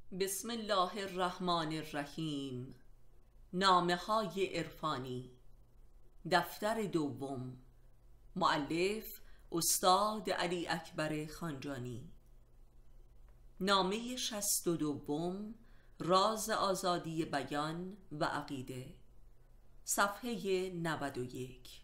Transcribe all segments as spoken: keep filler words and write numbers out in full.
بسم الله الرحمن الرحیم. نامه های عرفانی، دفتر دوم. مؤلف استاد علی اکبر خانجانی. نامه شصت و دوم، راز آزادی بیان و عقیده، صفحه نود و یک.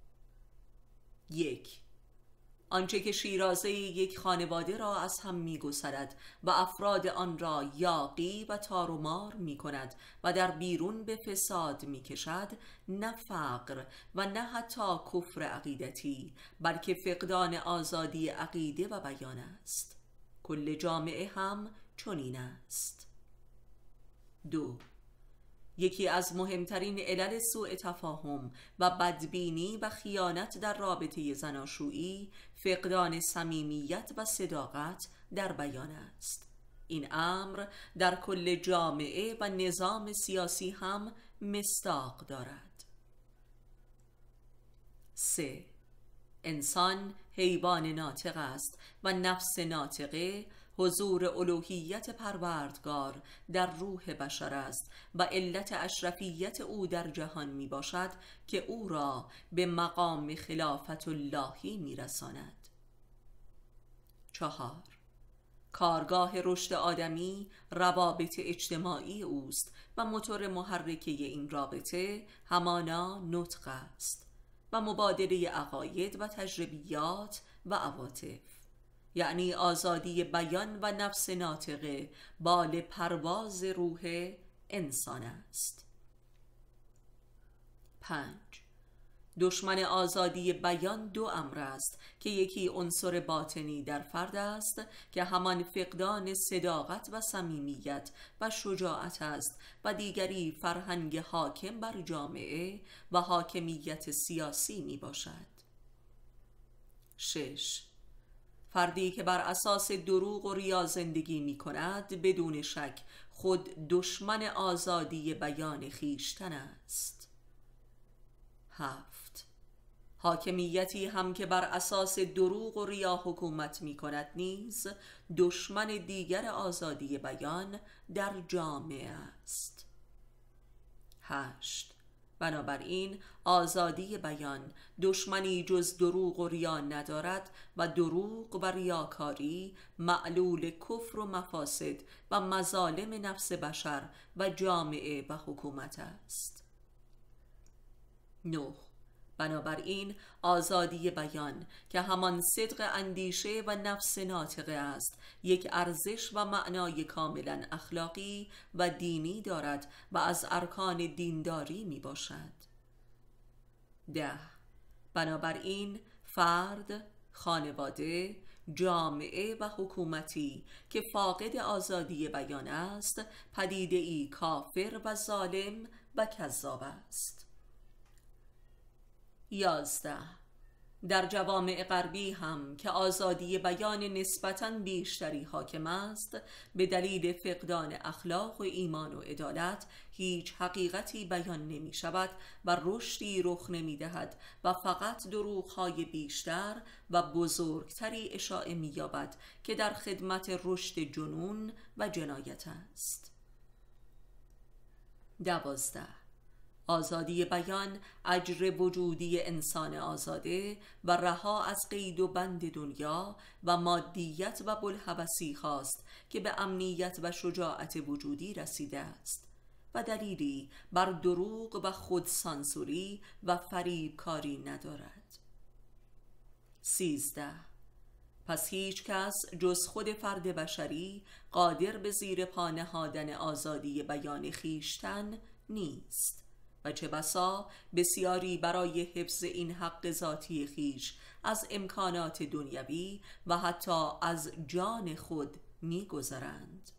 یک. آنچه که شیرازه یک خانواده را از هم می‌گسلد و افراد آن را یاغی و تار و مار می‌کند و در بیرون به فساد می‌کشد، نه فقر و نه حتی کفر عقیدتی، بلکه فقدان آزادی عقیده و بیان است. کل جامعه هم چنین است. دو. یکی از مهمترین علل سوء تفاهم و بدبینی و خیانت در رابطه زناشویی فقدان صمیمیت و صداقت در بیان است. این امر در کل جامعه و نظام سیاسی هم مصداق دارد. سه. انسان حیوان ناطق است و نفس ناطقه حضور الوهیت پروردگار در روح بشر است و علت اشرفیت او در جهان می باشد که او را به مقام خلافت اللهی می رساند. چهار. کارگاه رشد آدمی روابط اجتماعی اوست و موتور محرکه این رابطه همانا نطق است و مبادله عقاید و تجربیات و عواطف، یعنی آزادی بیان و نفس ناطقه بال پرواز روح انسان است. پنج. دشمن آزادی بیان دو امر است که یکی عنصر باطنی در فرد است که همان فقدان صداقت و صمیمیت و شجاعت است و دیگری فرهنگ حاکم بر جامعه و حاکمیت سیاسی می باشد. شش. فردی که بر اساس دروغ و ریا زندگی می کند بدون شک خود دشمن آزادی بیان خویشتن است. هفت. حاکمیتی هم که بر اساس دروغ و ریا حکومت می کند نیز دشمن دیگر آزادی بیان در جامعه است. هشت. بنابراین آزادی بیان دشمنی جز دروغ و ریا ندارد و دروغ و ریاکاری معلول کفر و مفاسد و مظالم نفس بشر و جامعه و حکومت است. نه. بنابراین آزادی بیان که همان صدق اندیشه و نفس ناطقه است یک ارزش و معنای کاملا اخلاقی و دینی دارد و از ارکان دینداری می باشد. ده. بنابراین فرد، خانواده، جامعه و حکومتی که فاقد آزادی بیان است پدیده ای کافر و ظالم و کذاب است. یازده. در جوامع غربی هم که آزادی بیان نسبتاً بیشتری حاکم است، به دلیل فقدان اخلاق و ایمان و عدالت هیچ حقیقتی بیان نمی شود و رشدی رخ نمی دهد و فقط دروغ‌های بیشتر و بزرگتری اشاعه می یابد که در خدمت رشد جنون و جنایت است. دوازده. آزادی بیان اجر وجودی انسان آزاده و رها از قید و بند دنیا و مادیت و بوالهوسی خواست که به امنیت و شجاعت وجودی رسیده است و دلیلی بر دروغ و خودسانسوری و فریبکاری ندارد. سیزده. پس هیچ کس جز خود فرد بشری قادر به زیر پا نهادن آزادی بیان خویشتن نیست و چه بسا بسیاری برای حفظ این حق ذاتی خویش از امکانات دنیوی و حتی از جان خود می‌گذرند.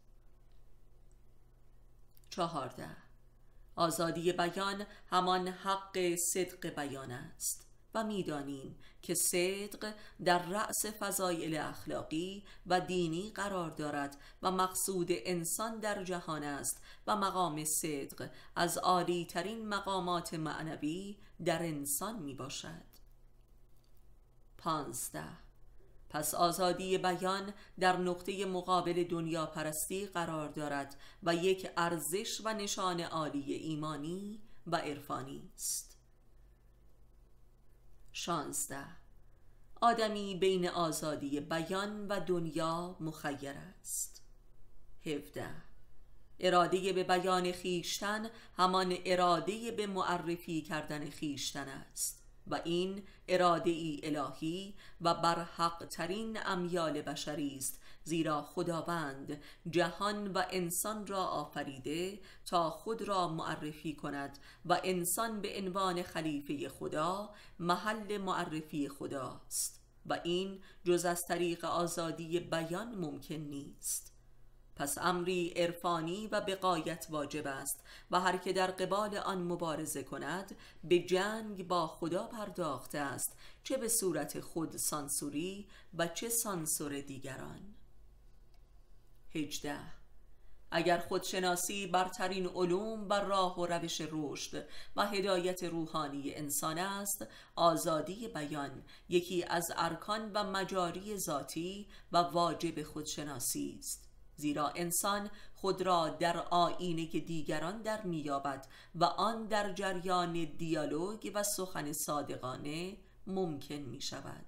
چهارده. آزادی بیان همان حق صدق بیان است و می‌دانیم که صدق در رأس فضایل اخلاقی و دینی قرار دارد و مقصود انسان در جهان است و مقام صدق از عالی ترین مقامات معنوی در انسان می باشد. پانزده. پس آزادی بیان در نقطه مقابل دنیا پرستی قرار دارد و یک ارزش و نشان عالی ایمانی و عرفانی است. شانزده. آدمی بین آزادی بیان و دنیا مخیر است. هفده. اراده به بیان خیشتن همان اراده به معرفی کردن خیشتن است و این اراده ای الهی و برحق ترین امیال بشری است، زیرا خداوند جهان و انسان را آفریده تا خود را معرفی کند و انسان به عنوان خلیفه خدا محل معرفی خداست و این جز از طریق آزادی بیان ممکن نیست. پس امری عرفانی و به غایت واجب است و هر که در قبال آن مبارزه کند به جنگ با خدا پرداخته است، چه به صورت خود سانسوری و چه سانسور دیگران. هجده. اگر خودشناسی برترین علوم و راه و روش رشد و هدایت روحانی انسان است، آزادی بیان یکی از ارکان و مجاری ذاتی و واجب خودشناسی است، زیرا انسان خود را در آیینه دیگران در میابد و آن در جریان دیالوگ و سخن صادقانه ممکن می شود.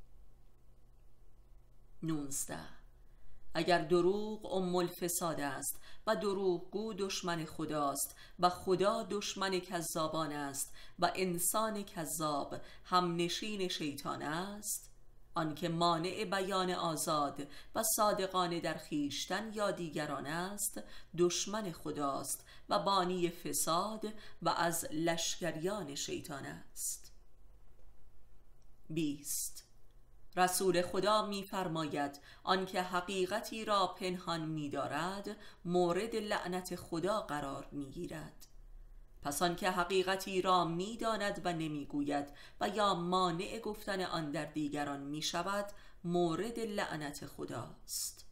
نوزده. اگر دروغ ام الفساد است و دروغگو دشمن خداست و خدا دشمن کذابان است و انسان کذاب هم نشین شیطان است، آنکه مانع بیان آزاد و صادقانه در خیشتن یا دیگران است، دشمن خداست و بانی فساد و از لشکریان شیطان است. بیست. رسول خدا می فرماید آنکه حقیقتی را پنهان می دارد مورد لعنت خدا قرار می گیرد. پس آنکه حقیقتی را می داند و نمی گوید و یا مانع گفتن آن در دیگران می شود مورد لعنت خداست.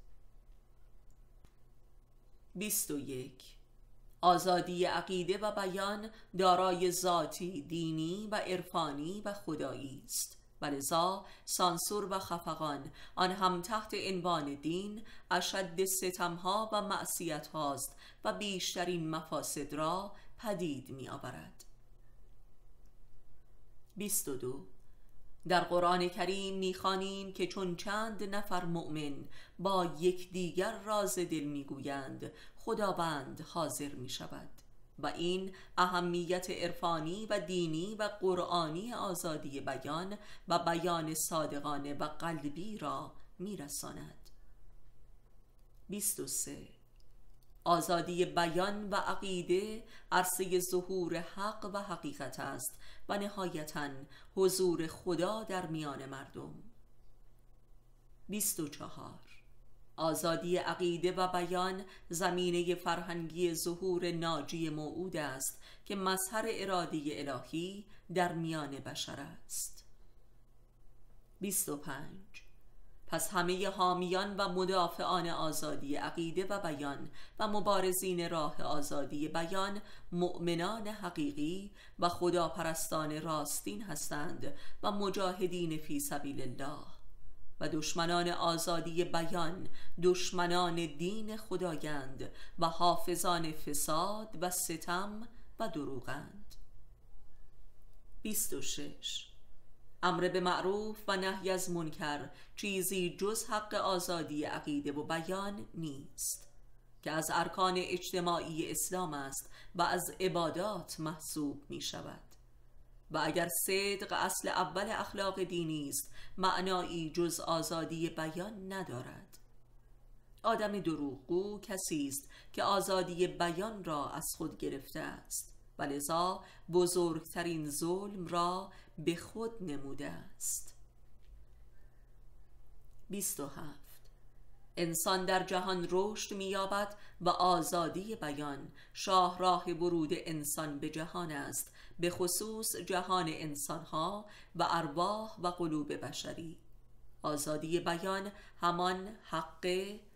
بیست و یک. آزادی عقیده و بیان دارای ذاتی، دینی و عرفانی و خدایی است، ولذا سانسور و خفقان آن هم تحت عنوان دین اشد ستمها و معصیت هاست و بیشترین مفاسد را پدید می آورد. بیست و دو. در قرآن کریم می خوانیم که چون چند نفر مؤمن با یکدیگر راز دل می گویند، خداوند حاضر می شود و این اهمیت عرفانی و دینی و قرآنی آزادی بیان و بیان صادقانه و قلبی را می رساند. بیست و سه. آزادی بیان و عقیده عرصه ظهور حق و حقیقت است و نهایتاً حضور خدا در میان مردم. بیست و چهار. آزادی عقیده و بیان زمینه فرهنگی ظهور ناجی موعود است که مظهر اراده الهی در میان بشر است. بیست و پنج. پس همه حامیان و مدافعان آزادی عقیده و بیان و مبارزین راه آزادی بیان مؤمنان حقیقی و خداپرستان راستین هستند و مجاهدین فی سبیل الله، و دشمنان آزادی بیان دشمنان دین خدایند و حافظان فساد و ستم و دروغند. بیست و شش. امر به معروف و نهی از منکر چیزی جز حق آزادی عقیده و بیان نیست که از ارکان اجتماعی اسلام است و از عبادات محسوب می شود، و اگر صدق اصل اول اخلاق دینی است معنایی جز آزادی بیان ندارد. آدم دروغگو کسی است که آزادی بیان را از خود گرفته است و لذا بزرگترین ظلم را به خود نموده است. بیست و هفت. انسان در جهان رشد می‌یابد و آزادی بیان شاهراه ورود انسان به جهان است، به خصوص جهان انسانها و ارواح و قلوب بشری. آزادی بیان همان حق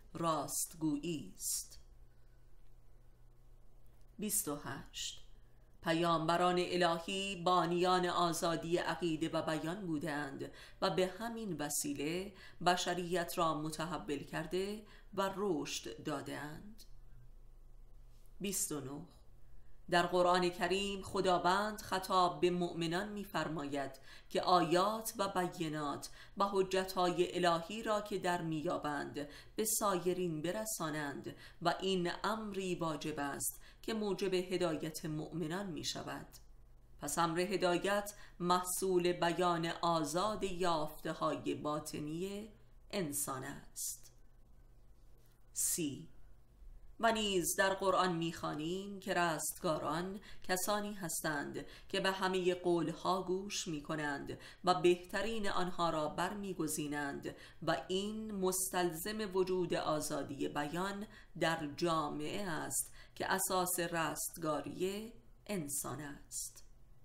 راستگویی است. بیست و هشت. پیامبران الهی بانیان آزادی عقیده و بیان بودند و به همین وسیله بشریت را متحول کرده و رشد دادند. بیست و نه. در قرآن کریم خداوند خطاب به مؤمنان می‌فرماید که آیات و بینات و حجت‌های الهی را که در می‌یابند به سایرین برسانند و این امری واجب است که موجب هدایت مؤمنان می‌شود. پس امر هدایت محصول بیان آزاد یافته‌های باطنی انسان است. سی. و نیز در قرآن می‌خوانیم که رستگاران کسانی هستند که به همه قولها گوش می‌کنند و بهترین آنها را برمی‌گزینند و این مستلزم وجود آزادی بیان در جامعه است که اساس رستگاری انسان است.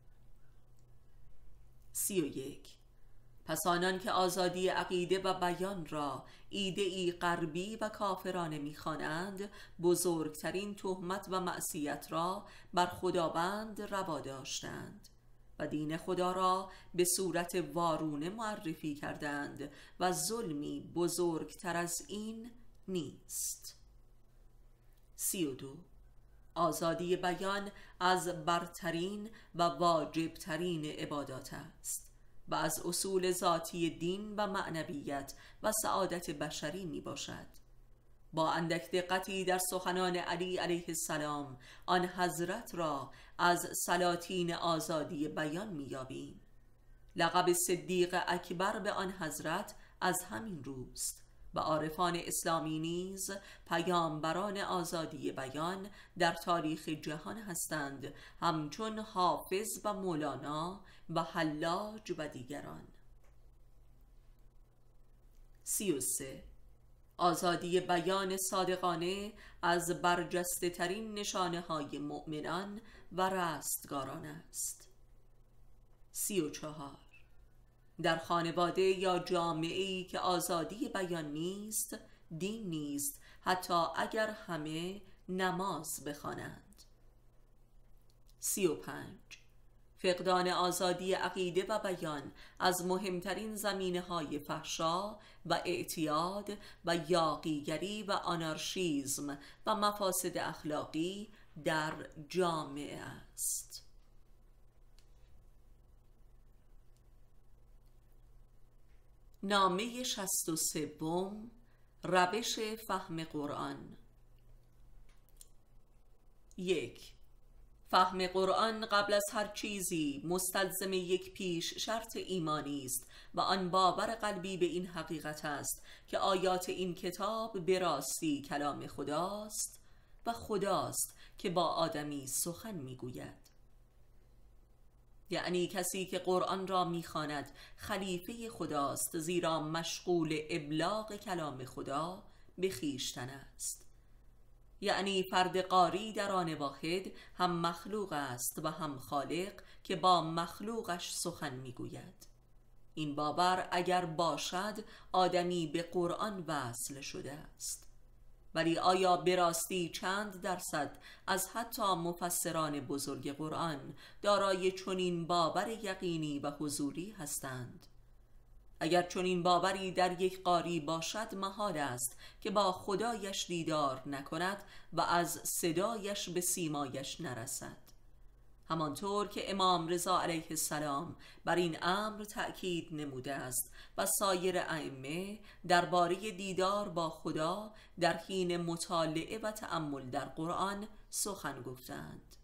سی و یک. پس آنان که آزادی عقیده و بیان را ایده‌ای غربی و کافرانه می‌خوانند، بزرگترین تهمت و معصیت را بر خداوند روا داشتند و دین خدا را به صورت وارونه معرفی کردند و ظلمی بزرگتر از این نیست. سی و دو. آزادی بیان از برترین و واجبترین عبادات است و از اصول ذاتی دین و معنویت و سعادت بشری می باشد. با اندک دقتی در سخنان علی علیه السلام آن حضرت را از سلاطین آزادی بیان می یابیم. لقب صدیق اکبر به آن حضرت از همین روست و عارفان اسلامی نیز پیامبران آزادی بیان در تاریخ جهان هستند، همچون حافظ و مولانا و حلاج و دیگران. سی و سه. آزادی بیان صادقانه از برجسته ترین نشانه های مؤمنان و رستگاران است. سی و چهار. در خانواده یا جامعه‌ای که آزادی بیان نیست، دین نیست، حتی اگر همه نماز بخوانند. سی و پنج. فقدان آزادی عقیده و بیان از مهمترین زمینه‌های فحشا و اعتیاد و یاغیگری و آنارشیسم و مفاسد اخلاقی در جامعه است. نامه شصت و سوم. روش فهم قرآن. یک. فهم قرآن قبل از هر چیزی مستلزم یک پیش شرط ایمانی است و آن باور قلبی به این حقیقت است که آیات این کتاب به راستی کلام خداست و خداست که با آدمی سخن میگوید. یعنی کسی که قرآن را میخواند خلیفه خداست، زیرا مشغول ابلاغ کلام خدا به خویشتن است. یعنی فرد قاری در آن واحد هم مخلوق است و هم خالق که با مخلوقش سخن میگوید. این باور اگر باشد آدمی به قرآن وصل شده است. ولی آیا به راستی چند درصد از حتی مفسران بزرگ قرآن دارای چنین باور یقینی و حضوری هستند؟ اگر چنین باوری در یک قاری باشد، محال است که با خدایش دیدار نکند و از صدایش به سیمایش نرسد. همانطور که امام رضا علیه السلام بر این امر تأکید نموده است و سایر ائمه درباره دیدار با خدا در حین مطالعه و تأمل در قرآن سخن گفتند.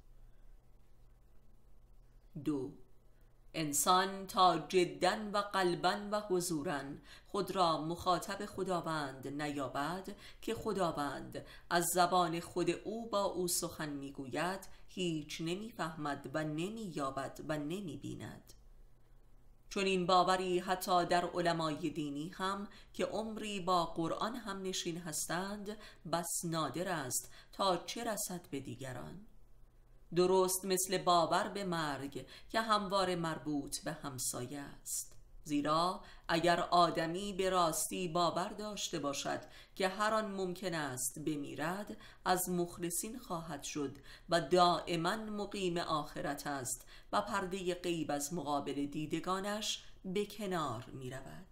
دو. انسان تا جداً و قلباً و حضوراً خود را مخاطب خداوند نیابد که خداوند از زبان خود او با او سخن میگوید، هیچ نمیفهمد و نمییابد و نمیبیند. چون این باوری حتی در علمای دینی هم که عمری با قرآن هم نشین هستند بس نادر است تا چه رسد به دیگران. درست مثل باور به مرگ که همواره مربوط به همسایه است. زیرا اگر آدمی به راستی باور داشته باشد که هر آن ممکن است بمیرد، از مخلصین خواهد شد و دائما مقیم آخرت است و پرده غیب از مقابل دیدگانش به کنار می رود.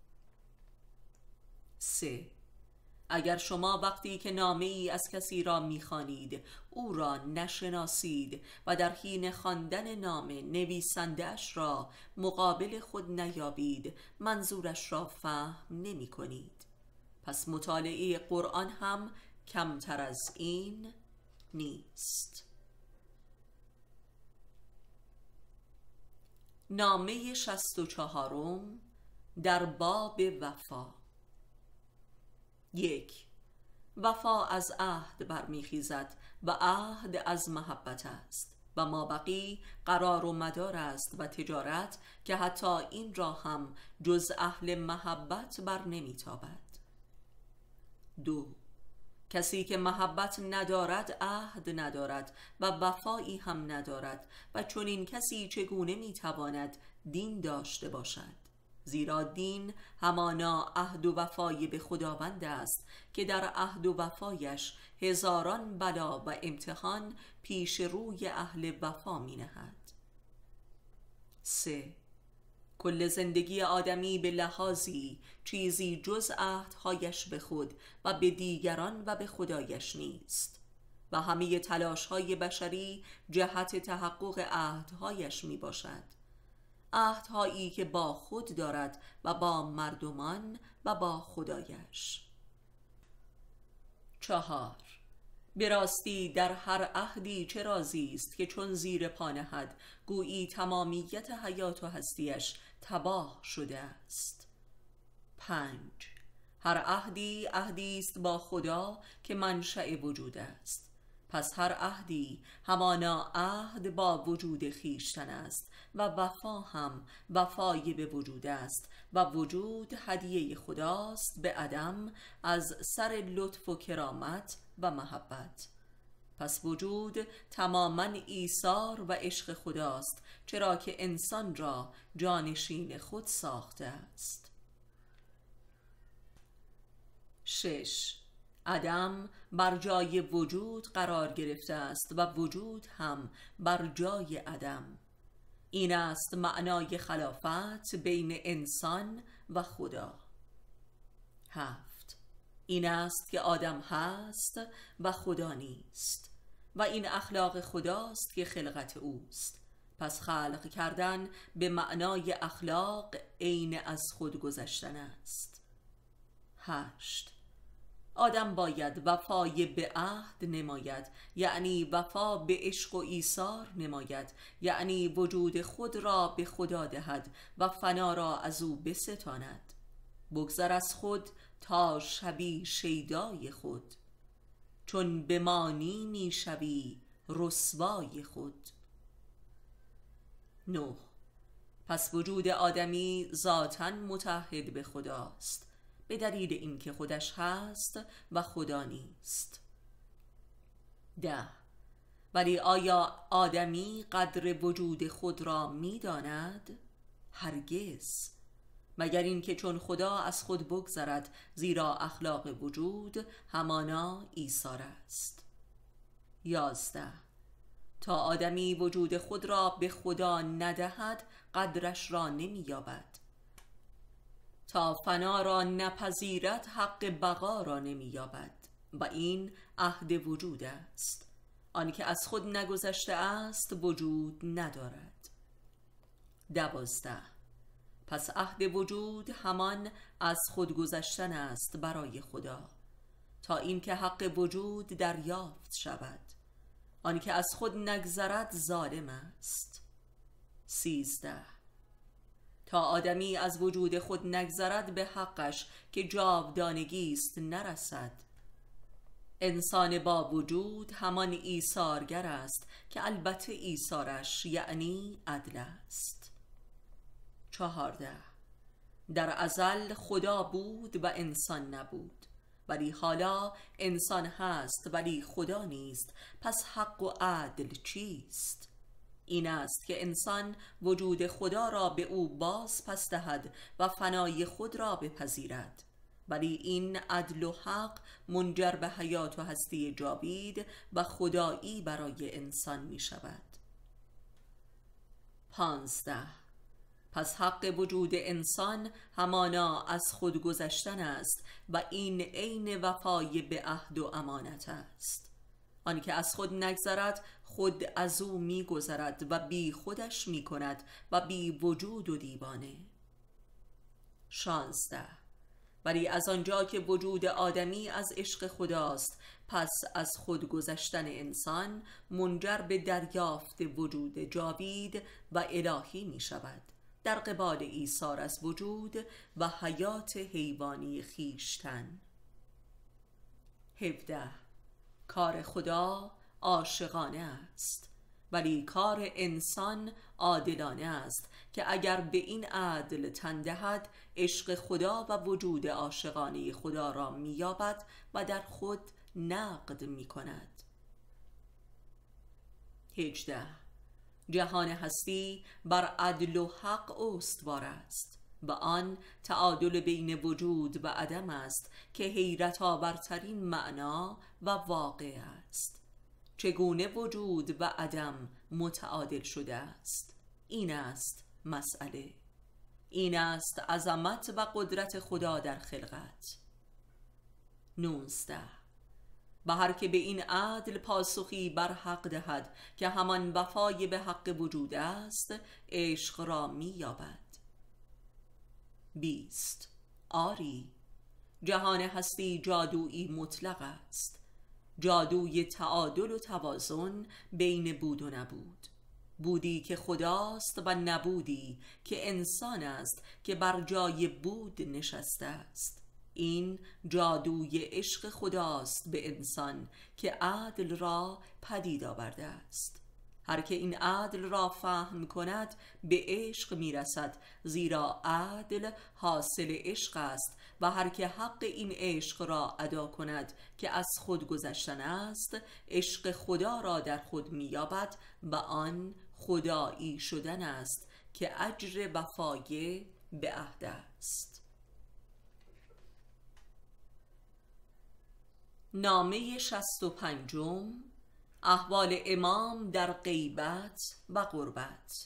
سه. اگر شما وقتی که نامه ای از کسی را می‌خوانید او را نشناسید و در حین خواندن نامه نویسنده‌اش را مقابل خود نیابید، منظورش را فهم نمی کنید. پس مطالعه قرآن هم کمتر از این نیست. نامه شصت و چهارم در باب وفا. یک. وفا از عهد برمیخیزد و عهد از محبت است و مابقی قرار و مدار است و تجارت که حتی این را هم جز اهل محبت بر نمیتابد. دو. کسی که محبت ندارد عهد ندارد و وفایی هم ندارد و چون این کسی چگونه میتواند دین داشته باشد؟ زیرا دین همانا عهد و وفای به خداوند است که در عهد و وفایش هزاران بلا و امتحان پیش روی اهل وفا می نهد. سه. کل زندگی آدمی به لحاظی چیزی جز عهدهایش به خود و به دیگران و به خدایش نیست و همه تلاش‌های بشری جهت تحقق عهدهایش می باشد، عهدهایی که با خود دارد و با مردمان و با خدایش. چهار. به راستی در هر عهدی چه رازی است که چون زیر پا نهد گویی تمامیت حیات و هستیش تباه شده است. پنج. هر عهدی عهدی است با خدا که منشأ وجود است، پس هر عهدی همانا عهد با وجود خیشتن است و وفا هم وفای به وجود است و وجود هدیه خداست به عدم از سر لطف و کرامت و محبت. پس وجود تماما ایثار و عشق خداست، چرا که انسان را جانشین خود ساخته است. شش. عدم بر جای وجود قرار گرفته است و وجود هم بر جای عدم. این است معنای خلافت بین انسان و خدا. هفت. این است که آدم هست و خدا نیست و این اخلاق خداست که خلقت اوست. پس خلق کردن به معنای اخلاق عین از خود گذشتن است. هشت. آدم باید وفای به عهد نماید، یعنی وفا به عشق و ایثار نماید، یعنی وجود خود را به خدا دهد و فنا را از او بستاند. بگذر از خود تا شوی شیدای خود، چون بمانی می شوی رسوای خود. نه. پس وجود آدمی ذاتاً متحد به خداست به دلیل اینکه خودش هست و خدا نیست. ده. ولی آیا آدمی قدر وجود خود را می داند؟ هرگز، مگر اینکه چون خدا از خود بگذرد، زیرا اخلاق وجود همانا ایثار است. یازده. تا آدمی وجود خود را به خدا ندهد قدرش را نمی یابد. تا فنا را نپذیرد حق بقا را نمی یابد و این عهد وجود است. آنکه از خود نگذشته است وجود ندارد. دوازده. پس عهد وجود همان از خود گذشتن است برای خدا تا اینکه حق وجود دریافت شود. آنکه از خود نگذرد ظالم است. سیزده. تا آدمی از وجود خود نگذرد به حقش که جاودانگی است نرسد. انسان با وجود همان ایثارگر است که البته ایثارش یعنی عدل است. چهارده. در ازل خدا بود و انسان نبود، ولی حالا انسان هست ولی خدا نیست. پس حق و عدل چیست؟ این است که انسان وجود خدا را به او باز پس دهد و فنای خود را بپذیرد، ولی این عدل و حق منجر به حیات و هستی جاوید و خدایی برای انسان می شود. پانزده. پس حق وجود انسان همانا از خود گذشتن است و این عین وفای به عهد و امانت است. آن که از خود نگذرد خود از او می گذرد و بی خودش می کند و بی وجود و دیوانه. شانزده. ولی از آنجا که وجود آدمی از عشق خداست، پس از خود گذشتن انسان منجر به دریافت وجود جاوید و الهی می شود، در قبال ایثار از وجود و حیات حیوانی خیشتن. هفده. کار خدا عاشقانه است، ولی کار انسان عادلانه است که اگر به این عدل تن دهد عشق خدا و وجود عاشقانه خدا را می‌یابد و در خود نقد می‌کند. هجده. جهان هستی بر عدل و حق استوار است و آن تعادل بین وجود و عدم است که حیرت آورترین معنا و واقع است. چگونه وجود و عدم متعادل شده است؟ این است مسئله. این است عظمت و قدرت خدا در خلقت. نوزده. و هر که به این عدل پاسخی بر حق دهد که همان وفای به حق وجود است، عشق را می یابد. بیست. آری، جهان هستی جادویی مطلق است، جادوی تعادل و توازن بین بود و نبود، بودی که خداست و نبودی که انسان است که بر جای بود نشسته است. این جادوی عشق خداست به انسان که عدل را پدید آورده است. هر که این عدل را فهم کند به عشق میرسد، زیرا عدل حاصل عشق است، و هر که حق این عشق را ادا کند که از خود گذشتن است، عشق خدا را در خود مییابد و آن خدایی شدن است که اجر وفای به عهد است. نامه شصت و پنجم. احوال امام در غیبت و قربت.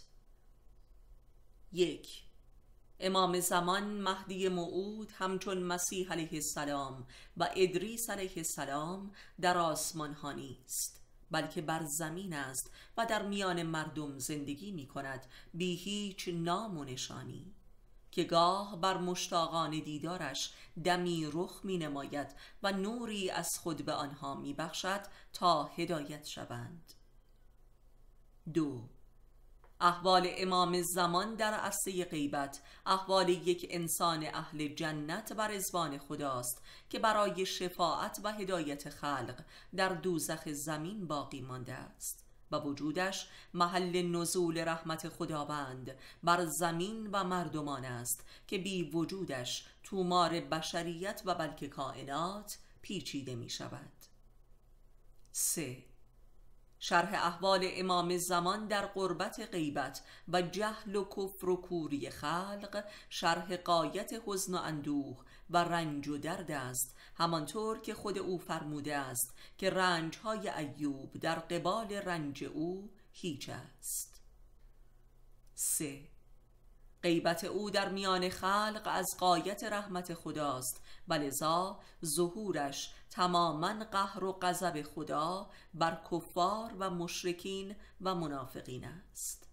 یک. امام زمان مهدی موعود همچون مسیح علیه السلام و ادریس علیه السلام در آسمان ها نیست، بلکه بر زمین است و در میان مردم زندگی می کند بی هیچ نام و نشانی، که گاه بر مشتاقان دیدارش دمی رخ می نماید و نوری از خود به آنها می بخشد تا هدایت شوند. دو. احوال امام زمان در عرصه غیبت احوال یک انسان اهل جنت و رضوان خداست که برای شفاعت و هدایت خلق در دوزخ زمین باقی مانده است و وجودش محل نزول رحمت خداوند بر زمین و مردمان است که بی وجودش تومار بشریت و بلکه کائنات پیچیده می شود. سه. شرح احوال امام زمان در قربت غیبت و جهل و کفر و کوری خلق شرح غایت حزن و اندوه و رنج و درد است، همانطور که خود او فرموده است که رنجهای ایوب در قبال رنج او هیچ است. سه. غیبت او در میان خلق از غایت رحمت خداست و لذا ظهورش تماما قهر و غضب خدا بر کفار و مشرکین و منافقین است.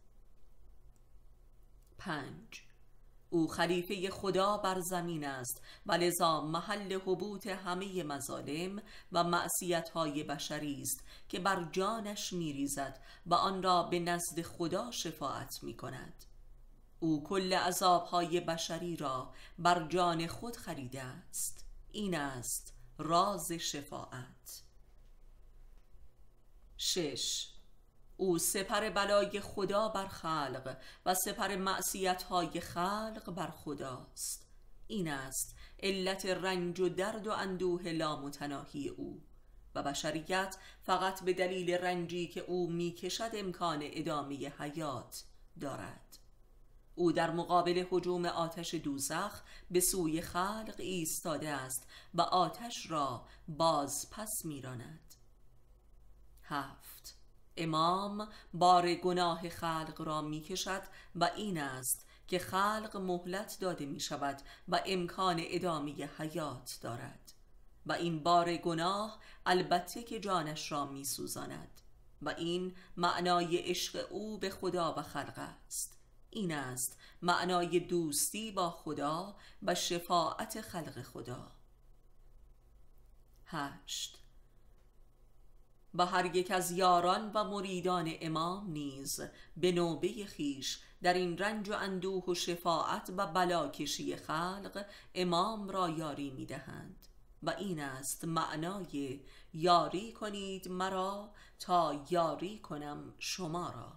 پنج. او خلیفه خدا بر زمین است و لذا محل حبوط همه مظالم و معصیت‌های بشری است که بر جانش می‌ریزد و آن را به نزد خدا شفاعت می‌کند. او کل عذاب‌های بشری را بر جان خود خریده است. این است راز شفاعت. شش. او سپر بلای خدا بر خلق و سپر معصیت‌های خلق بر خداست. این است علت رنج و درد و اندوه لامتناهی او و بشریت فقط به دلیل رنجی که او میکشد امکان ادامه حیات دارد. او در مقابل هجوم آتش دوزخ به سوی خلق ایستاده است و آتش را باز پس میراند. هفت. امام بار گناه خلق را میکشد و این است که خلق مهلت داده می شود و امکان ادامه حیات دارد و این بار گناه البته که جانش را می سوزاند و این معنای عشق او به خدا و خلق است. این است معنای دوستی با خدا و شفاعت خلق خدا. هشت. و هر یک از یاران و مریدان امام نیز به نوبه خیش در این رنج و اندوه و شفاعت و بلاکشی خلق امام را یاری می دهند و این است معنای یاری کنید مرا تا یاری کنم شما را.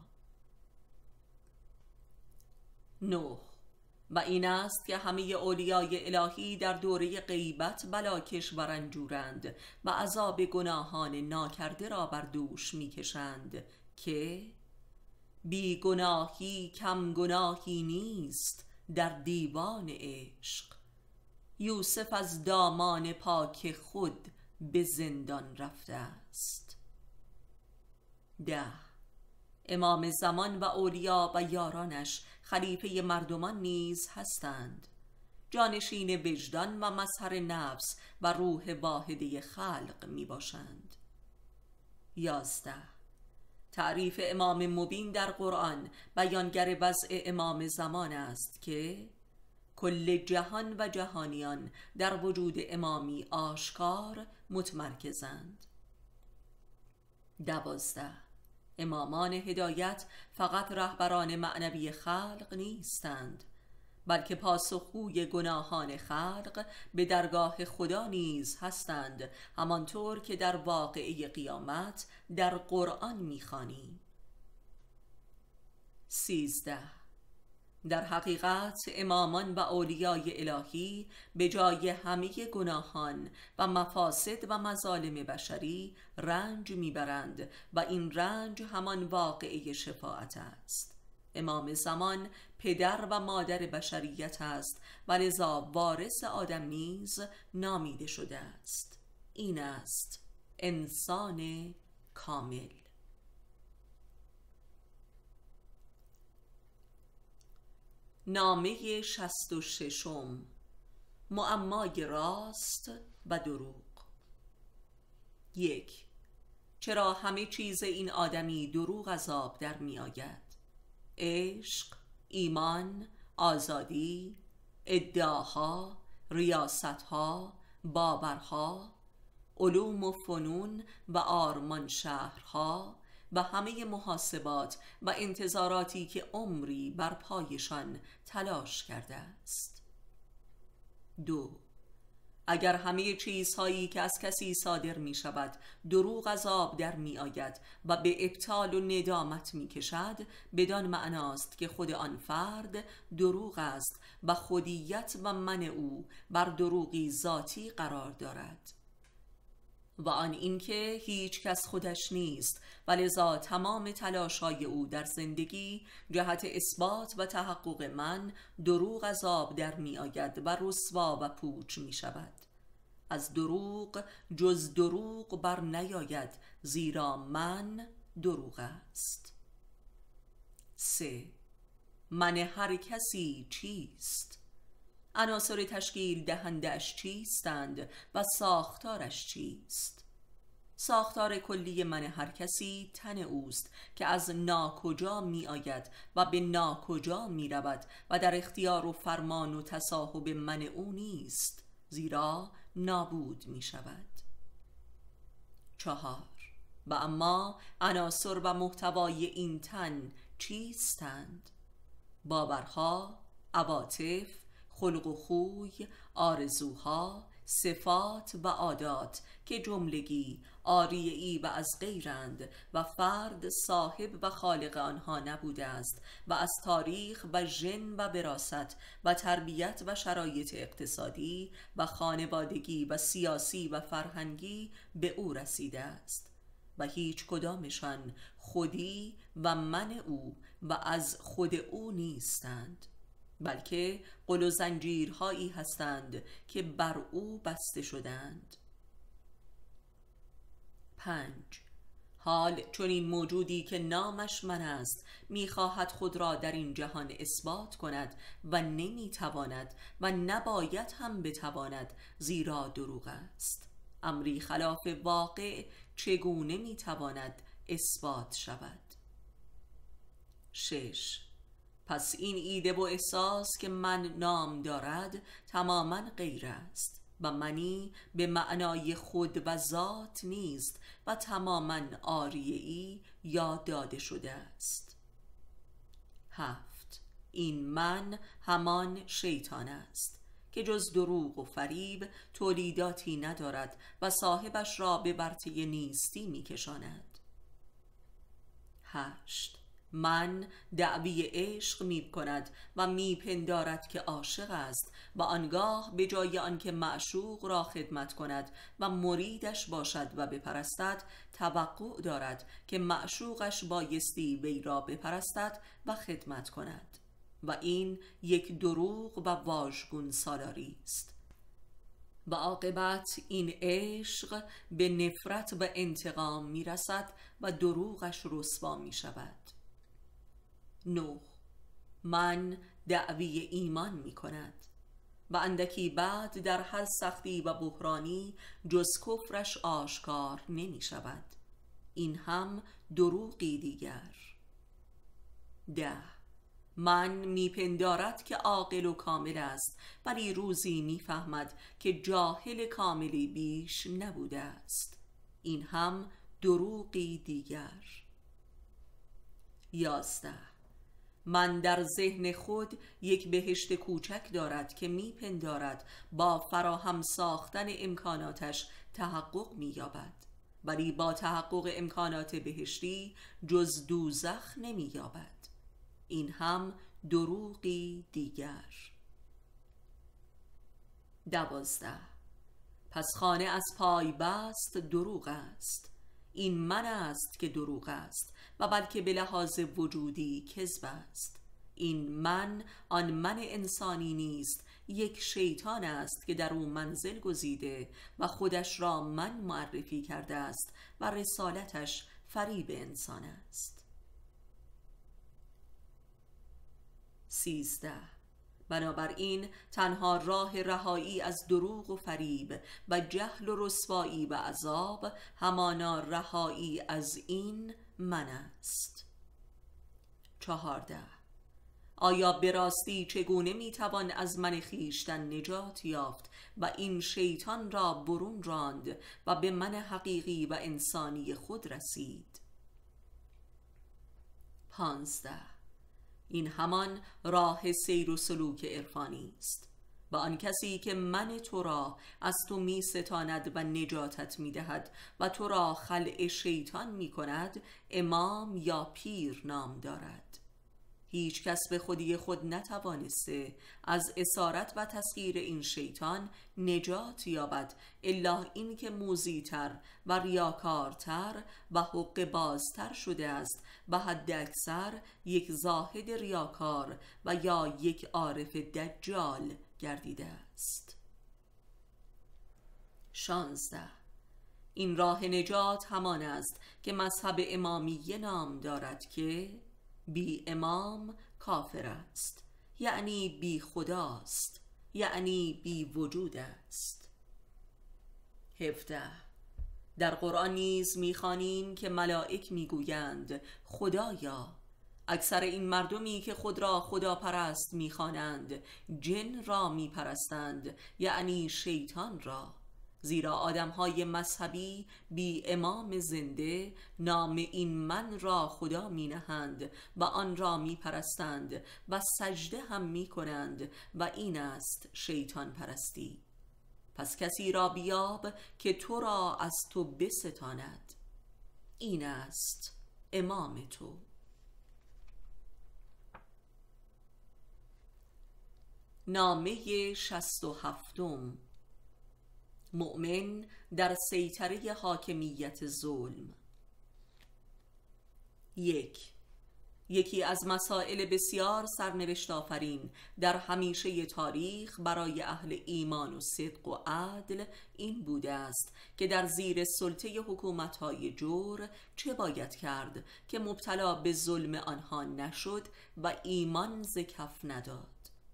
نه. و این است که همه اولیای الهی در دوره غیبت بلاکش و رنجورند و عذاب گناهان ناکرده را بر دوش میکشند که بی گناهی کم گناهی نیست در دیوان عشق. یوسف از دامان پاک خود به زندان رفته است. ده. امام زمان و اولیا و یارانش خلیفه مردمان نیز هستند، جانشین وجدان و مظهر نفس و روح واحده خلق می باشند. یازده. تعریف امام مبین در قرآن بیانگر وضع امام زمان است که کل جهان و جهانیان در وجود امامی آشکار متمرکزند. دوازده. امامان هدایت فقط رهبران معنوی خلق نیستند، بلکه پاسخگوی گناهان خلق به درگاه خدا نیز هستند، همانطور که در واقعه قیامت در قرآن می‌خوانیم. سیزده. در حقیقت امامان و اولیای الهی به جای همه گناهان و مفاسد و مظالم بشری رنج میبرند و این رنج همان واقعه شفاعت است. امام زمان پدر و مادر بشریت است و لذا وارث آدم نیز نامیده شده است. این است انسان کامل. نامه شصت و ششم. معمای راست و دروغ. یک. چرا همه چیز این آدمی دروغ از آب در می آید؟ عشق، ایمان، آزادی، ادعاها، ریاستها، باورها، علوم و فنون و آرمان شهرها و همه محاسبات و انتظاراتی که عمری بر پایشان تلاش کرده است. دو. اگر همه چیزهایی که از کسی صادر می شود دروغ از آب در می آید و به ابطال و ندامت می کشد، بدان معناست که خود آن فرد دروغ است و خودیت و من او بر دروغی ذاتی قرار دارد و آن اینکه هیچ کس خودش نیست و لذا تمام تلاش‌های او در زندگی جهت اثبات و تحقق من دروغ از آب در می آید و رسوا و پوچ می شود. از دروغ جز دروغ بر نیاید، زیرا من دروغ است. سه. من هر کسی چیست؟ عناصر تشکیل دهندش چیستند و ساختارش چیست؟ ساختار کلی من هر کسی تن اوست که از ناکجا می آید و به ناکجا می رود و در اختیار و فرمان و تصاحب من او نیست، زیرا نابود می شود. چهار. و اما عناصر و محتوای این تن چیستند؟ باورها، عواطف، خلق و خوی، آرزوها، صفات و عادات که جملگی عاریه‌ای و از غیرند و فرد صاحب و خالق آنها نبوده است و از تاریخ و ژن و وراثت و تربیت و شرایط اقتصادی و خانوادگی و سیاسی و فرهنگی به او رسیده است و هیچ کدامشان خودی و من او و از خود او نیستند، بلکه قل و زنجیرهایی هستند که بر او بسته شدند. پنج. حال چون این موجودی که نامش من است میخواهد خود را در این جهان اثبات کند و نمیتواند و نباید هم بتواند، زیرا دروغ است. امری خلاف واقع چگونه میتواند اثبات شود؟ شش. پس این ایده و احساس که من نام دارد تماما غیر است و منی به معنای خود و ذات نیست و تماما عاریه‌ای یا داده شده است. هفت. این من همان شیطان است که جز دروغ و فریب تولیداتی ندارد و صاحبش را به ورطه نیستی میکشاند. هشت. من دعوی عشق می کند و می پندارد که عاشق است و آنگاه به جای آنکه معشوق را خدمت کند و مریدش باشد و بپرستد، توقع دارد که معشوقش بایستی وی را بپرستد و خدمت کند و این یک دروغ و واژگون سالاری است و عاقبت این عشق به نفرت و انتقام می رسد و دروغش رسوا می شود. نه. من دعوی ایمان می کند و اندکی بعد در هر سختی و بحرانی جز کفرش آشکار نمی شود. این هم دروغی دیگر. ده. من میپندارد که عاقل و کامل است، ولی روزی میفهمد که جاهل کاملی بیش نبوده است. این هم دروغی دیگر. یازده. من در ذهن خود یک بهشت کوچک دارد که میپندارد با فراهم ساختن امکاناتش تحقق مییابد، ولی با تحقق امکانات بهشتی جز دوزخ نمییابد. این هم دروغی دیگر. دوازده. پس خانه از پای بست دروغ است. این من است که دروغ است و بلکه به لحاظ وجودی کذب است. این من آن من انسانی نیست، یک شیطان است که در او منزل گزیده و خودش را من معرفی کرده است و رسالتش فریب انسان است. سیزده. بنابراین تنها راه رهایی از دروغ و فریب و جهل و رسوایی و عذاب همانا رهایی از این من است. چهارده. آیا به راستی چگونه میتوان از من خیشتن نجات یافت و این شیطان را برون راند و به من حقیقی و انسانی خود رسید؟ پانزده. این همان راه سیر و سلوک عرفانی است و آن کسی که من تو را از تو می ستاند و نجاتت می دهد و تو را خلع شیطان می کند امام یا پیر نام دارد. هیچ کس به خودی خود نتوانسته از اسارت و تسخیر این شیطان نجات یابد الا این که موذی‌تر و ریاکارتر و حق بازتر شده است و حد اکثر یک زاهد ریاکار و یا یک عارف دجال گردیده است. شانزده. این راه نجات همان است که مذهب امامیه نام دارد که بی امام کافر است، یعنی بی خداست، یعنی بی وجود است. هفده. در قرآن نیز می‌خوانیم که ملائک میگویند خدایا. اکثر این مردمی که خود را خدا پرست می‌خوانند جن را میپرستند، یعنی شیطان را، زیرا آدم‌های مذهبی بی امام زنده نام این من را خدا می نهند و آن را می پرستند و سجده هم می کنند و این است شیطان پرستی. پس کسی را بیاب که تو را از تو بستاند، این است امام تو. نامه شصت و هفتم. مؤمن در سیطره حاکمیت ظلم. یک یکی از مسائل بسیار سرنوشت آفرین در همیشه تاریخ برای اهل ایمان و صدق و عدل این بوده است که در زیر سلطه حکومت‌های جور چه باید کرد که مبتلا به ظلم آنها نشد و ایمان ز کف نداد.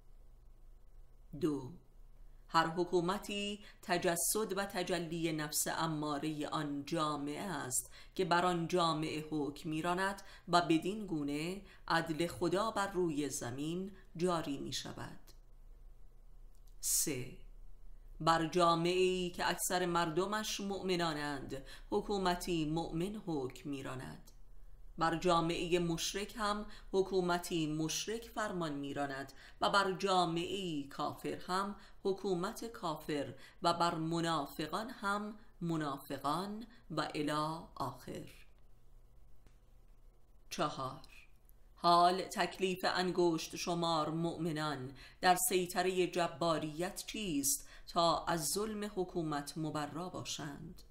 دو هر حکومتی تجسد و تجلی نفس اماره آن جامعه است که بر آن جامعه حکم می‌راند و بدین گونه عدل خدا بر روی زمین جاری می شود. سه بر جامعه‌ای که اکثر مردمش مؤمنانند حکومتی مؤمن حکم می‌راند. بر جامعه مشرک هم حکومتی مشرک فرمان میراند و بر جامعه کافر هم حکومت کافر و بر منافقان هم منافقان و الی آخر. چهار حال تکلیف انگشت شمار مؤمنان در سیطره جباریت چیست تا از ظلم حکومت مبرا باشند؟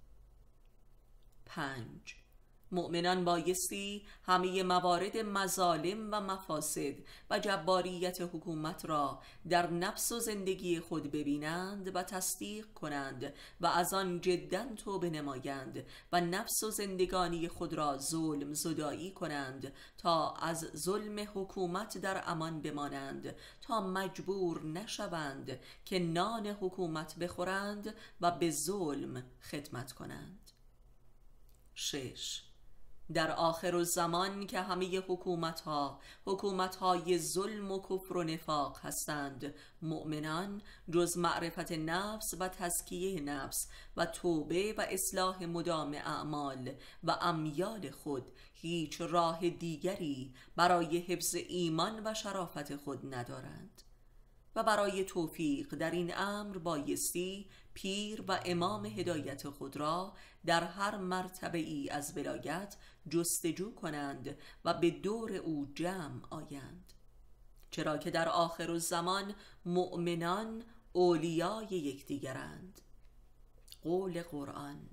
پنج مؤمنان بایستی همه موارد مظالم و مفاسد و جباریت حکومت را در نفس و زندگی خود ببینند و تصدیق کنند و از آن جداً توبه نمایند و نفس و زندگانی خود را ظلم زدایی کنند تا از ظلم حکومت در امان بمانند، تا مجبور نشوند که نان حکومت بخورند و به ظلم خدمت کنند. شش در آخر الزمان که همه حکومت‌ها حکومت‌های ظلم و کفر و نفاق هستند، مؤمنان جز معرفت نفس و تزکیه نفس و توبه و اصلاح مدام اعمال و امیال خود هیچ راه دیگری برای حفظ ایمان و شرافت خود ندارند و برای توفیق در این امر بایستی پیر و امام هدایت خود را در هر مرتبه ای از ولایت جستجو کنند و به دور او جمع آیند، چرا که در آخر الزمان مؤمنان اولیای یکدیگرند. قول قرآن.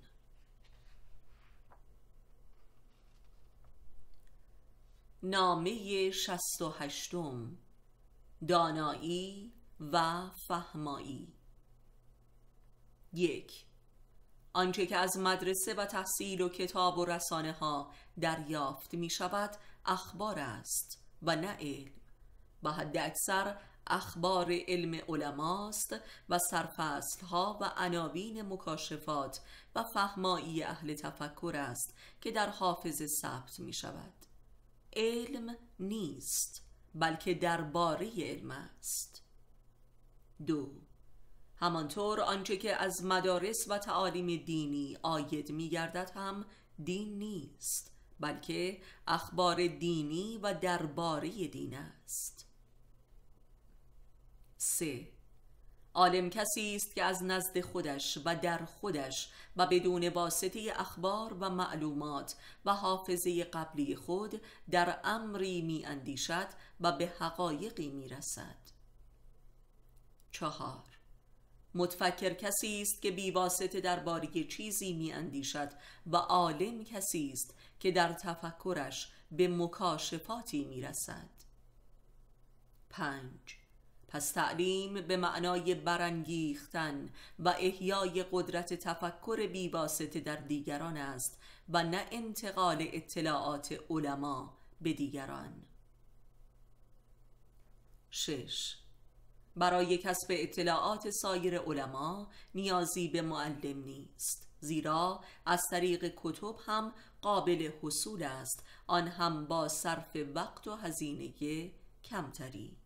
نامه شصت و هشتم. دانایی و فهمایی. یک آنچه که از مدرسه و تحصیل و کتاب و رسانه ها دریافت می شود اخبار است و نه علم، و حد اکثر اخبار علم علماست و سرفصل ها و عناوین مکاشفات و فهمایی اهل تفکر است که در حافظه ثبت می شود. علم نیست بلکه درباره علم است. دو همانطور آنچه که از مدارس و تعالیم دینی عاید می گردد هم دین نیست بلکه اخبار دینی و درباره دین است. سه عالم کسی است که از نزد خودش و در خودش و بدون واسطه اخبار و معلومات و حافظه قبلی خود در امری می اندیشد و به حقایقی می رسد. چهار متفکر کسی است که بی واسطه درباره چیزی می اندیشد و عالم کسی است که در تفکرش به مکاشفاتی می رسد. پنج پس تعلیم به معنای برانگیختن و احیای قدرت تفکر بی واسطه در دیگران است و نه انتقال اطلاعات علما به دیگران. شش برای کسب اطلاعات سایر علما نیازی به معلم نیست، زیرا از طریق کتب هم قابل حصول است، آن هم با صرف وقت و هزینه کمتری.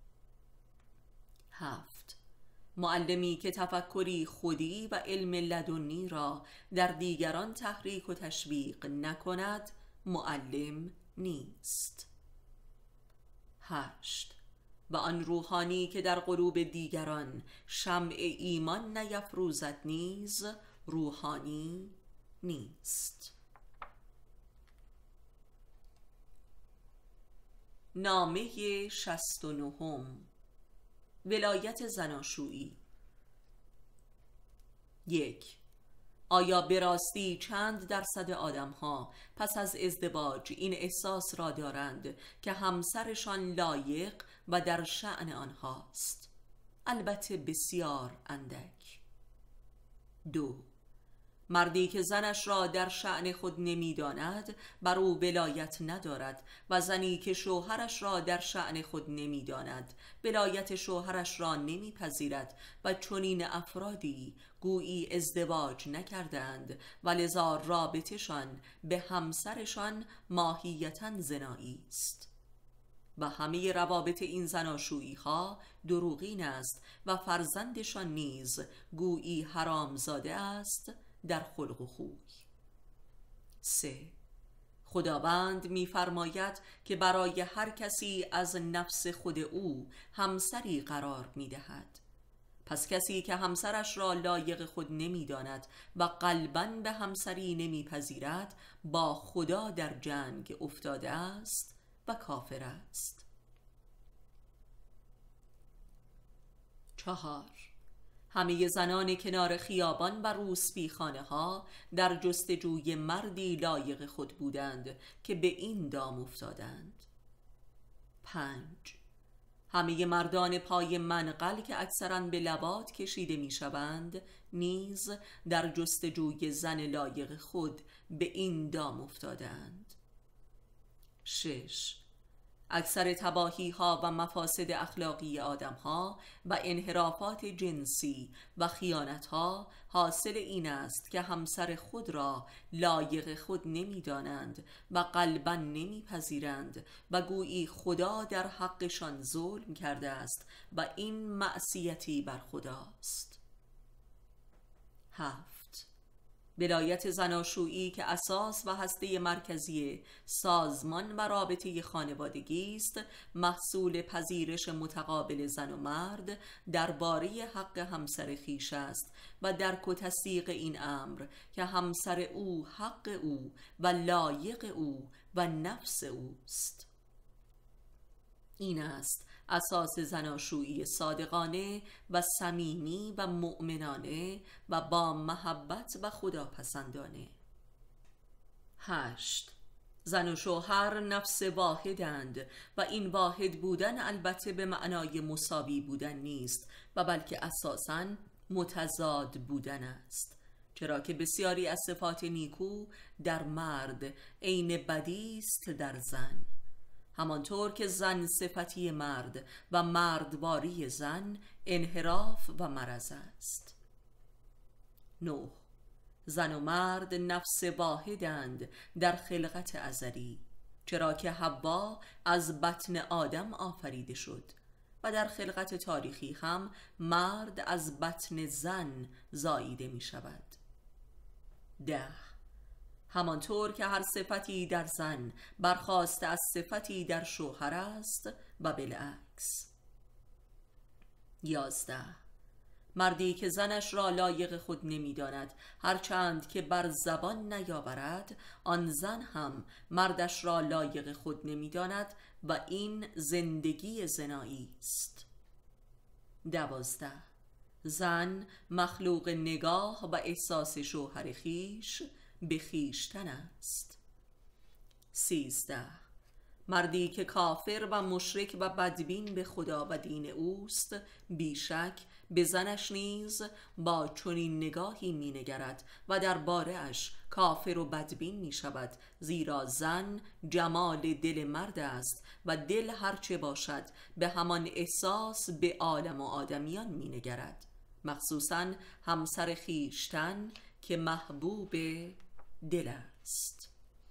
هفت معلمی که تفکری خودی و علم لدنی را در دیگران تحریک و تشویق نکند معلم نیست. هشت و آن روحانی که در قلوب دیگران شمع ایمان نیفروزد نیز روحانی نیست. نامه شصت و نهم. ولایت زناشویی. یک. آیا به راستی چند درصد آدم‌ها پس از ازدواج این احساس را دارند که همسرشان لایق و در شأن آنهاست؟ البته بسیار اندک. دو. مردی که زنش را در شأن خود نمی‌داند بر او ولایت ندارد و زنی که شوهرش را در شأن خود نمی‌داند ولایت شوهرش را نمی‌پذیرد و چنین افرادی گویی ازدواج نکردند و لذا رابطشان به همسرشان ماهیتاً زنایی است. و همه روابط این زناشویی ها دروغین است و فرزندشان نیز گویی حرامزاده است در خلق و خوی. سه. خداوند می‌فرماید که برای هر کسی از نفس خود او همسری قرار می‌دهد. پس کسی که همسرش را لایق خود نمی‌داند و قلباً به همسری نمی‌پذیرد با خدا در جنگ افتاده است و کافر است. چهار. همه زنان کنار خیابان و روسپیخانه ها در جستجوی مردی لایق خود بودند که به این دام افتادند. پنج. همه مردان پای منقل که اکثراً به لواط کشیده می شوند نیز در جستجوی زن لایق خود به این دام افتادند. شش. اکثر تباهی ها و مفاسد اخلاقی آدم ها و انحرافات جنسی و خیانت ها حاصل این است که همسر خود را لایق خود نمی دانند و قلباً نمی پذیرند و گویی خدا در حقشان ظلم کرده است و این معصیتی بر خداست. هفت. ولایت زناشویی که اساس و هسته مرکزی سازمان و رابطه خانوادگی است محصول پذیرش متقابل زن و مرد درباره حق همسر خویش است و درک و تصدیق این امر که همسر او حق او و لایق او و نفس اوست. این است اساس زناشویی صادقانه و صمیمی و مؤمنانه و با محبت و خداپسندانه. هشت. زن و شوهر نفس واحدند و این واحد بودن البته به معنای مساوی بودن نیست و بلکه اساساً متضاد بودن است، چرا که بسیاری از صفات نیکو در مرد عین بدی است در زن، همانطور که زن صفتی مرد و مردواری زن انحراف و مرض است. نه. زن و مرد نفس واحدند در خلقت ازلی، چرا که حوا از بطن آدم آفریده شد و در خلقت تاریخی هم مرد از بطن زن زاییده می شود. ده. همانطور که هر صفتی در زن برخاسته از صفتی در شوهر است و بالعکس. یازده. مردی که زنش را لایق خود نمی داند هرچند که بر زبان نیاورد، آن زن هم مردش را لایق خود نمی داند و این زندگی زنایی است. دوازده. زن مخلوق نگاه و احساس شوهر خیش به خیشتن است. سیزده. مردی که کافر و مشرک و بدبین به خدا و دین اوست بیشک به زنش نیز با چنین نگاهی می نگرد و در باره اش کافر و بدبین می شود، زیرا زن جمال دل مرد است و دل هرچه باشد به همان احساس به عالم و آدمیان می نگرد، مخصوصاً همسر خیشتن که محبوب دل است.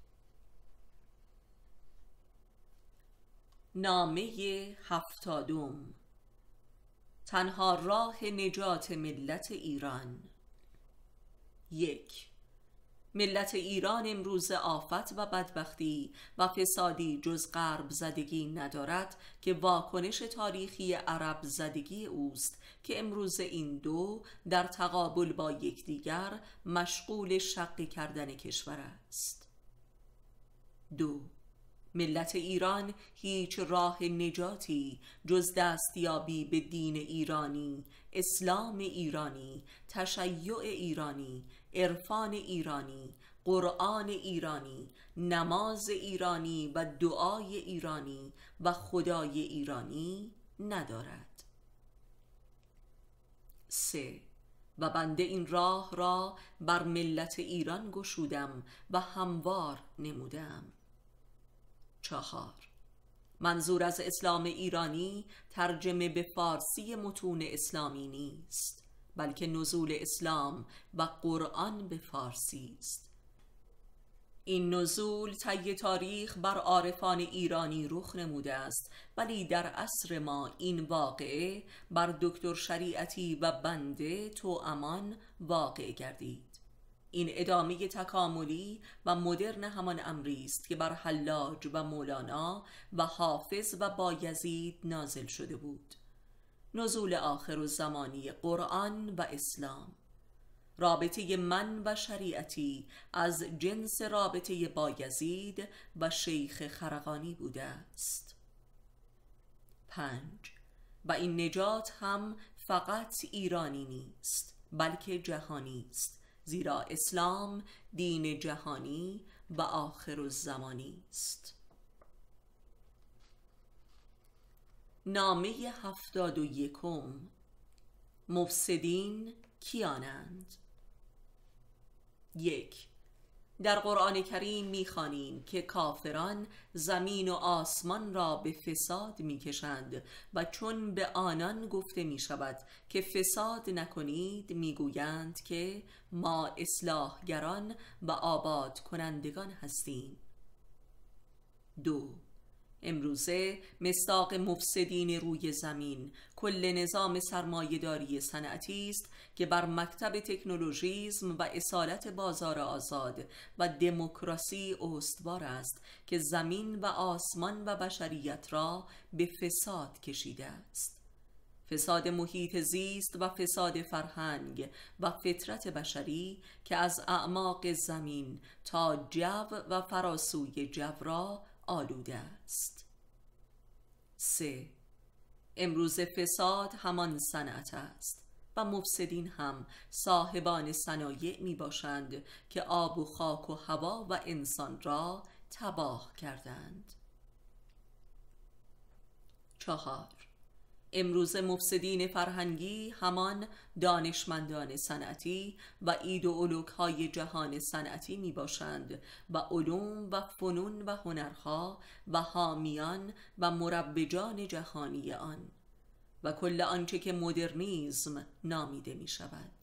نامه هفتادم. تنها راه نجات ملت ایران. یک. ملت ایران امروز آفت و بدبختی و فسادی جز غرب زدگی ندارد که واکنش تاریخی عرب زدگی اوست که امروز این دو در تقابل با یکدیگر مشغول شق کردن کشور است. دو، ملت ایران هیچ راه نجاتی جز دستیابی به دین ایرانی، اسلام ایرانی، تشیع ایرانی، عرفان ایرانی، قرآن ایرانی، نماز ایرانی و دعای ایرانی و خدای ایرانی ندارد. سه، و بنده این راه را بر ملت ایران گشودم و هموار نمودم. چهار، منظور از اسلام ایرانی ترجمه به فارسی متون اسلامی نیست، بلکه نزول اسلام و قرآن به فارسی است. این نزول طی تاریخ بر عارفان ایرانی رخ نموده است، ولی در عصر ما این واقعه بر دکتر شریعتی و بنده توامان واقع گردید. این ادامه تکاملی و مدرن همان امری است که بر حلاج و مولانا و حافظ و بایزید نازل شده بود. نزول آخر الزمانی قرآن و اسلام. رابطه من و شریعتی از جنس رابطه بایزید و شیخ خرقانی بوده است. پنج، و این نجات هم فقط ایرانی نیست بلکه جهانی است، زیرا اسلام دین جهانی و آخر الزمانی است. نامه هفتاد و یکم. مفسدین کیانند؟ یک، در قرآن کریم می‌خوانیم که کافران زمین و آسمان را به فساد می‌کشند و چون به آنان گفته می‌شود که فساد نکنید می‌گویند که ما اصلاحگران و آباد کنندگان هستیم. دو، امروزه مصداق مفسدین روی زمین کل نظام سرمایه‌داری صنعتی است که بر مکتب تکنولوژیسم و اصالت بازار آزاد و دموکراسی استوار است که زمین و آسمان و بشریت را به فساد کشیده است. فساد محیط زیست و فساد فرهنگ و فطرت بشری که از اعماق زمین تا جو و فراسوی جو را آلوده است. سه، امروز فساد همان صنعت است و مفسدین هم صاحبان صنایع می باشند که آب و خاک و هوا و انسان را تباه کردند. چهار، امروز مفسدین فرهنگی همان دانشمندان صنعتی و ایدئولوگ های جهان صنعتی می باشند و علوم و فنون و هنرها و حامیان و مروجان جهانی آن و کل آنچه که مدرنیسم نامیده می شود.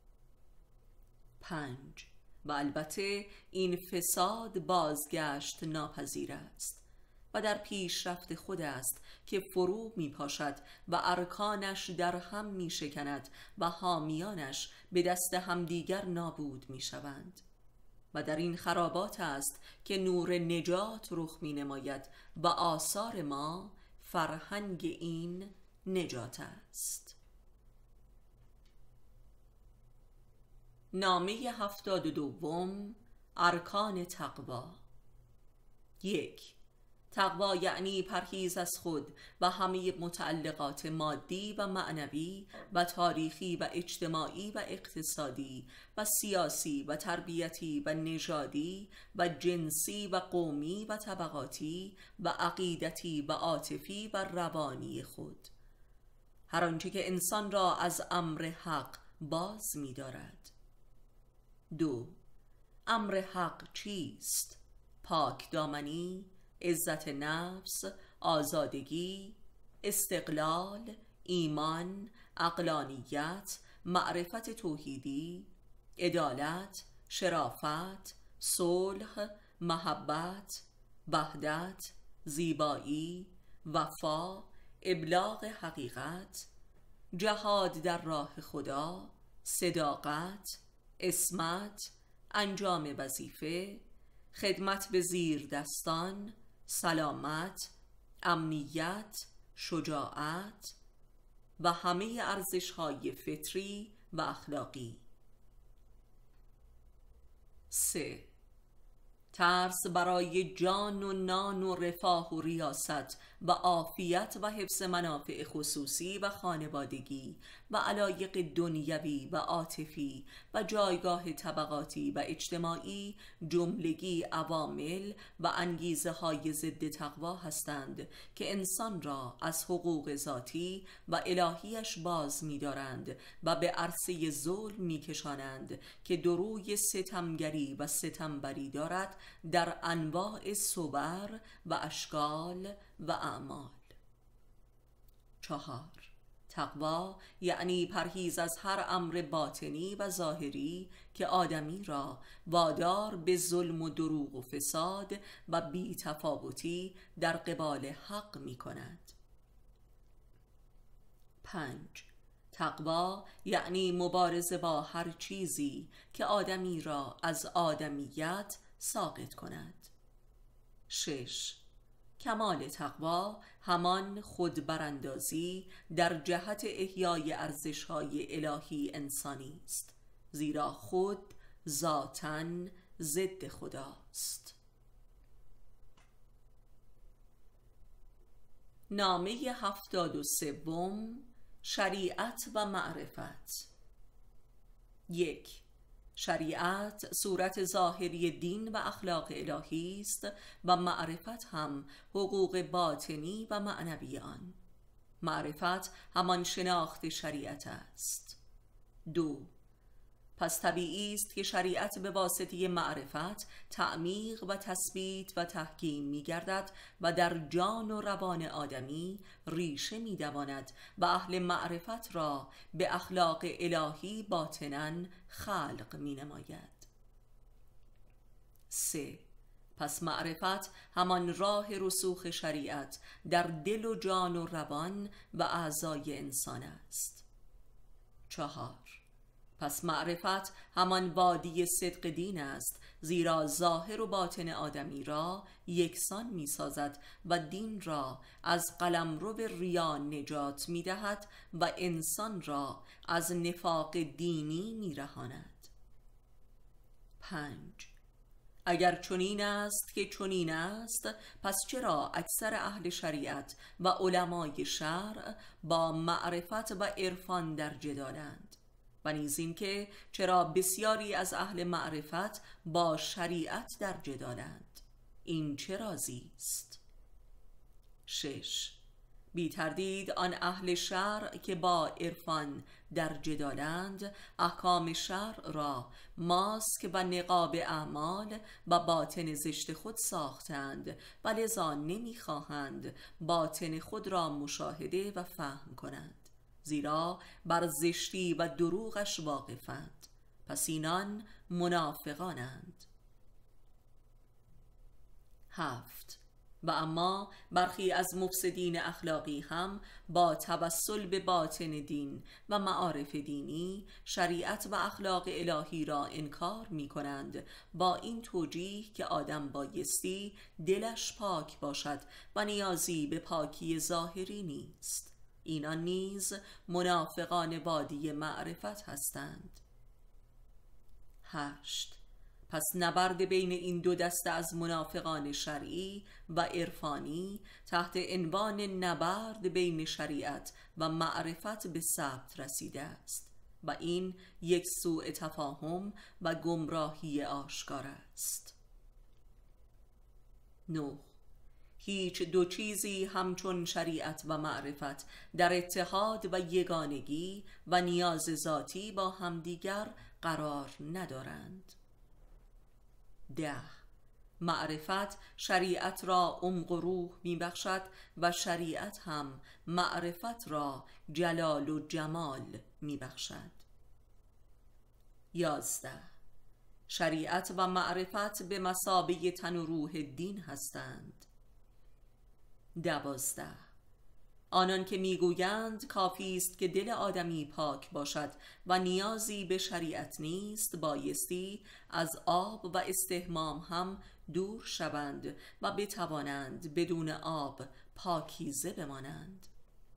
پنج، و البته این فساد بازگشت ناپذیر است و در پیشرفت خود است که فرو می پاشد و ارکانش در هم می شکند و حامیانش به دست همدیگر نابود می شوند و در این خرابات است که نور نجات رخ می نماید و آثار ما فرهنگ این نجات است. نامه هفتاد و دوم. ارکان تقوا. یک، تقوا یعنی پرهیز از خود و همه متعلقات مادی و معنوی و تاریخی و اجتماعی و اقتصادی و سیاسی و تربیتی و نژادی و جنسی و قومی و طبقاتی و عقیدتی و عاطفی و روانی خود، هر آنچه که انسان را از امر حق باز می دارد. دو، امر حق چیست؟ پاک دامنی، عزت نفس، آزادگی، استقلال، ایمان، عقلانیت، معرفت توحیدی، عدالت، شرافت، صلح، محبت، وحدت، زیبایی، وفا، ابلاغ حقیقت، جهاد در راه خدا، صداقت، عصمت، انجام وظیفه، خدمت به زیر دستان، سلامت، امنیت، شجاعت و همه ارزش‌های فطری و اخلاقی. سه. ترس برای جان و نان و رفاه و ریاست و عافیت و حفظ منافع خصوصی و خانوادگی و علایق دنیوی و عاطفی و جایگاه طبقاتی و اجتماعی جملگی عوامل و انگیزه های ضد تقوا هستند که انسان را از حقوق ذاتی و الهیش باز می‌دارند و به عرصه ظلم می‌کشانند که دروی ستمگری و ستمبری دارد در انواع صور و اشکال و اعمال. چهار. تقوا یعنی پرهیز از هر امر باطنی و ظاهری که آدمی را وادار به ظلم و دروغ و فساد و بی‌تفاوتی در قبال حق می کند. پنج. تقوا یعنی مبارزه با هر چیزی که آدمی را از آدمیت ساقط کند. شش. کمال تقوا همان خودبراندازی در جهت احیای ارزش‌های الهی انسانی است، زیرا خود ذاتاً ضد خداست. نامه هفتاد و سوم، شریعت و معرفت. یک. شریعت صورت ظاهری دین و اخلاق الهی است و معرفت هم حقوق باطنی و معنوی آن. معرفت همان شناخت شریعت است. دو. پس طبیعی است که شریعت به واسطه معرفت تعمیق و تثبیت و تحکیم می گردد و در جان و روان آدمی ریشه می دواند و اهل معرفت را به اخلاق الهی باطناً خلق می نماید. سه. پس معرفت همان راه رسوخ شریعت در دل و جان و روان و اعضای انسان است. چهار. پس معرفت همان وادی صدق دین است، زیرا ظاهر و باطن آدمی را یکسان می سازد و دین را از قلمرو ریا نجات می دهد و انسان را از نفاق دینی می رهاند. پنج. اگر چنین است که چنین است، پس چرا اکثر اهل شریعت و علمای شرع با معرفت و عرفان در جدالند؟ و نیز این که چرا بسیاری از اهل معرفت با شریعت در جدالند؟ این چه رازی است؟ شش. بی تردید آن اهل شرع که با عرفان در جدالند احکام شرع را ماسک و نقاب اعمال و باطن زشت خود ساختند و لذا نمیخواهند باطن خود را مشاهده و فهم کنند، زیرا بر زشتی و دروغش واقفند. پس اینان منافقانند. هفت. و اما برخی از مفسدین اخلاقی هم با توسل به باطن دین و معارف دینی شریعت و اخلاق الهی را انکار می کنند، با این توجیه که آدم بایستی دلش پاک باشد و نیازی به پاکی ظاهری نیست. اینان نیز منافقان وادی معرفت هستند. هشت. پس نبرد بین این دو دسته از منافقان شرعی و عرفانی تحت عنوان نبرد بین شریعت و معرفت به ثبت رسیده است و این یک سوء تفاهم و گمراهی آشکار است. نه. هیچ دو چیزی همچون شریعت و معرفت در اتحاد و یگانگی و نیاز ذاتی با همدیگر قرار ندارند. ده. معرفت شریعت را عمق و روح می بخشد و شریعت هم معرفت را جلال و جمال می بخشد. یازده. شریعت و معرفت به مثابه تن و روح دین هستند. دوازده. آنان که میگویند کافی است که دل آدمی پاک باشد و نیازی به شریعت نیست، بایستی از آب و استحمام هم دور شوند و بتوانند بدون آب پاکیزه بمانند.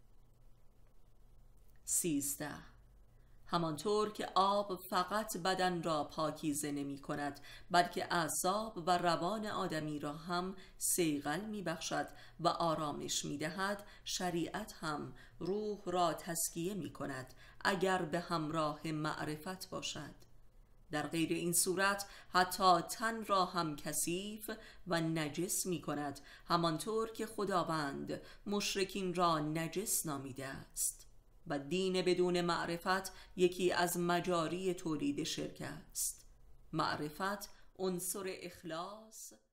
سیزده. همانطور که آب فقط بدن را پاکیزه نمی کند، بلکه اعصاب و روان آدمی را هم صیقل می بخشد و آرامش می دهد، شریعت هم روح را تزکیه می کند اگر به همراه معرفت باشد. در غیر این صورت حتی تن را هم کثیف و نجس می کند، همانطور که خداوند مشرکین را نجس نامیده است. و دین بدون معرفت یکی از مجاری تولید شرک است. معرفت عنصر اخلاص